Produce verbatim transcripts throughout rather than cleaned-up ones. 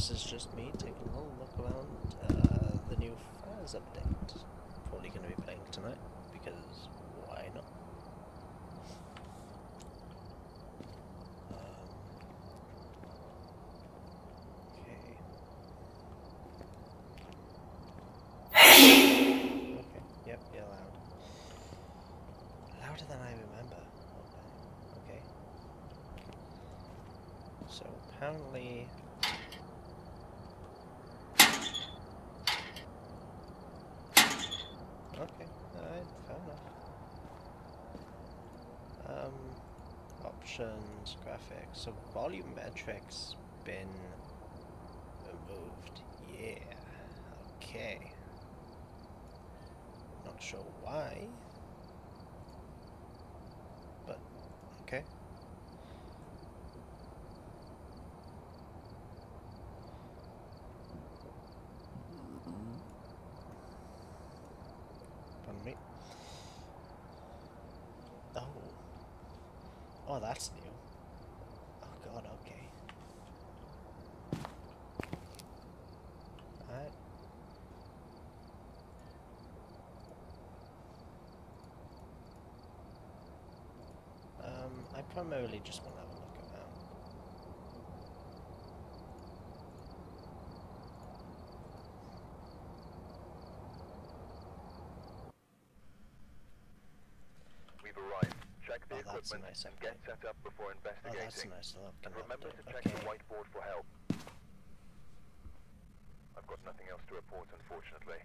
this is just me taking a little look around uh, the new Fires update. Probably going to be playing tonight, because why not? Um, okay. Okay, yep, you're loud. Louder than I remember. Okay. So apparently... Okay, alright, fair enough. Um, options, graphics. So volumetric's been removed. Yeah. Okay. Not sure why, but okay. Pardon me. Oh. Oh, that's new. Oh god, okay. Alright. Um, I primarily just want to have a look around. We've arrived. Check the Oh, that's a equipment nice and get upgrade. set up before Oh, that's a investigating. nice look. And remember to check Okay. the whiteboard for help. I've got nothing else to report, unfortunately.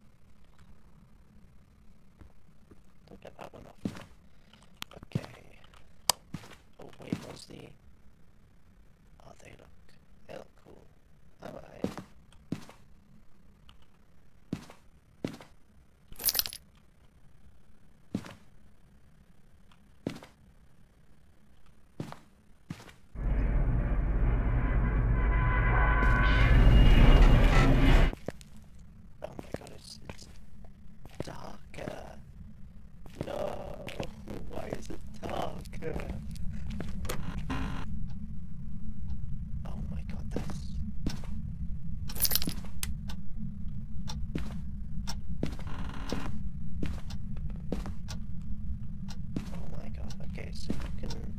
Don't get that one off. Okay. Oh wait, what's the... Oh, they look... They look cool. Alright. Oh my god, it's... it's darker. No, why is it darker? Oh my god, that's... Oh my god, okay, so you can...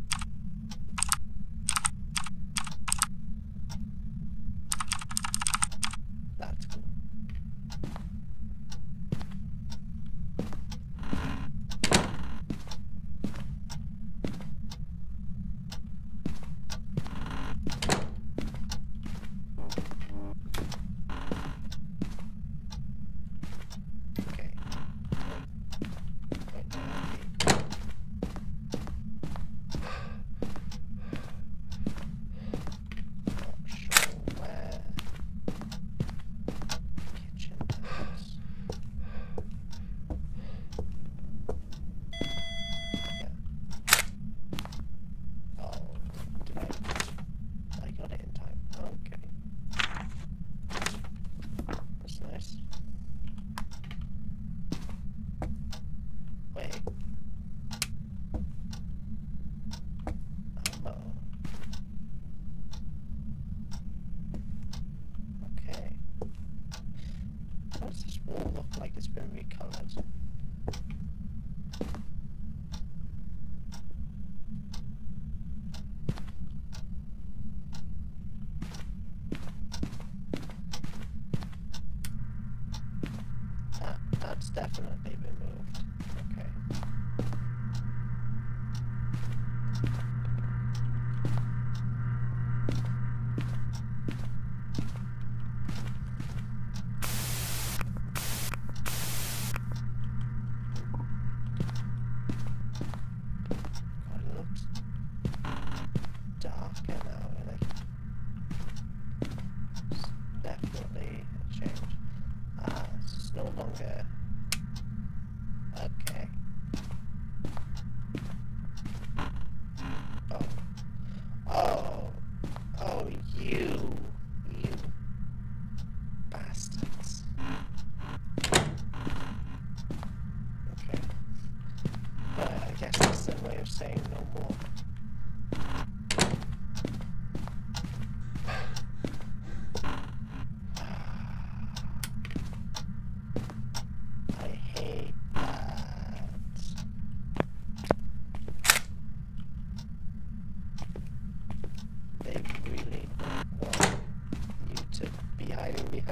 That's cool.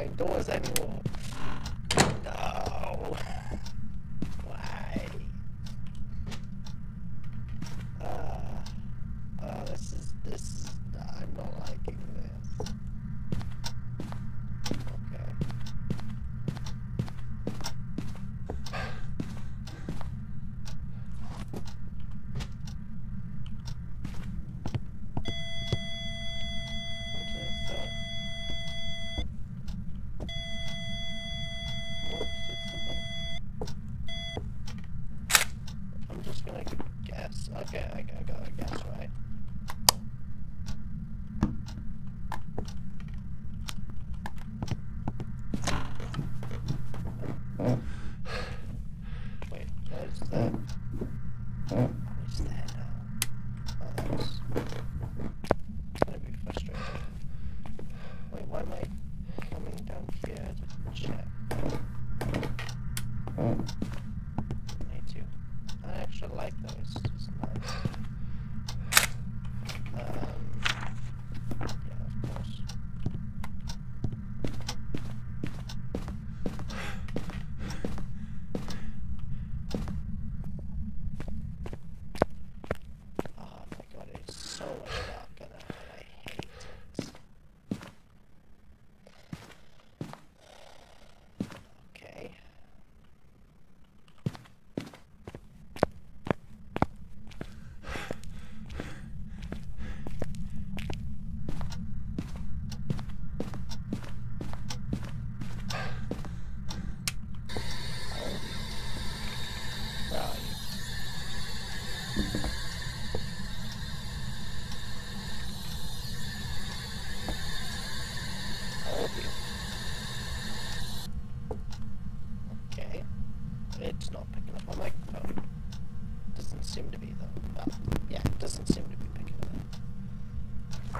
my doors anymore. No. Why? Uh, uh, this is, this is, I'm not liking this. Okay. What's this? I'm just gonna guess. Okay, I gotta go guess, right? Wait, what is that? What is that now? Oh, that was... It's gonna be frustrating. Wait, why am I coming down here to check? Me too. I actually like those. It's nice. Um, yeah, of course. Oh my god, it's so dark and I, I hate it. Okay. Where are you? How old are you? Okay. It's not picking up my microphone. Doesn't seem to be though. Well, yeah, it doesn't seem to be picking it up.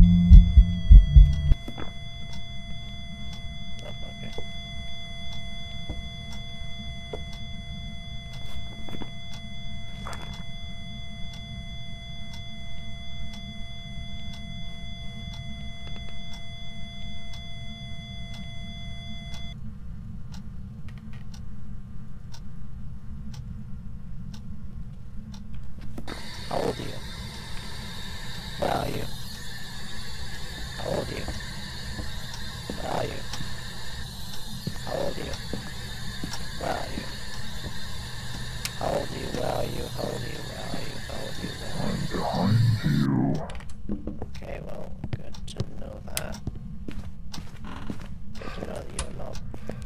Oh, okay. How old are you? Where are you? How old are you? Where are you? How old are you? Where are you? How old are you? Where are you? How old are you? Where are you? How old are you? Where are you? Behind you. Okay, well, good to know that. Good to know that you're not.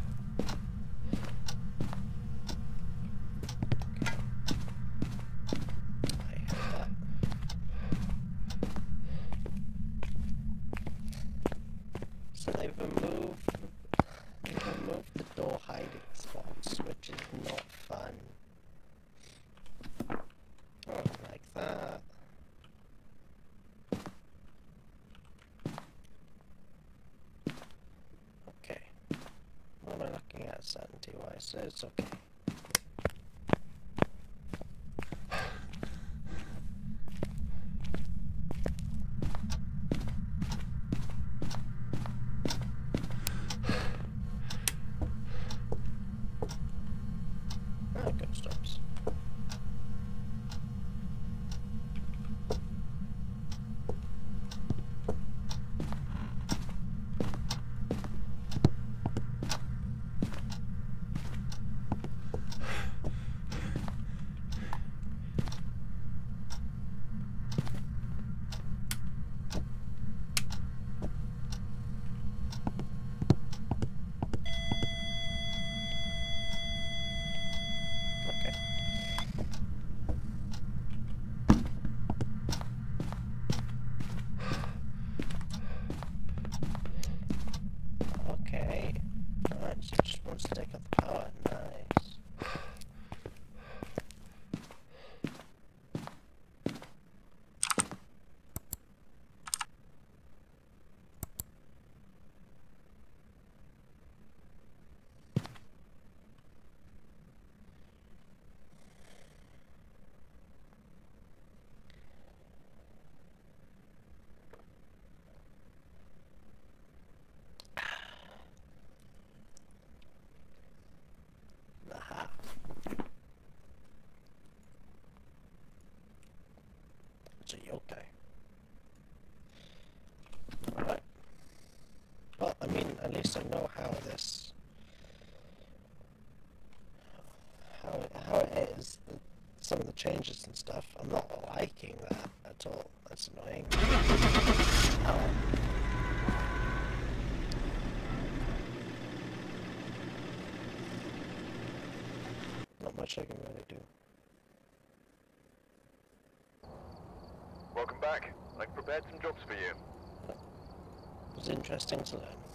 Okay. I heard that. So they've removed, they've removed the door hiding spots, which is not fun. I don't like that. Okay. What am I looking at certainty wise? It's okay. Oh, good stops. just don't know how this, how it, how it is, the, some of the changes and stuff. I'm not liking that at all. That's annoying. Um, not much I can really do. Welcome back. I've prepared some jobs for you. It was interesting to learn.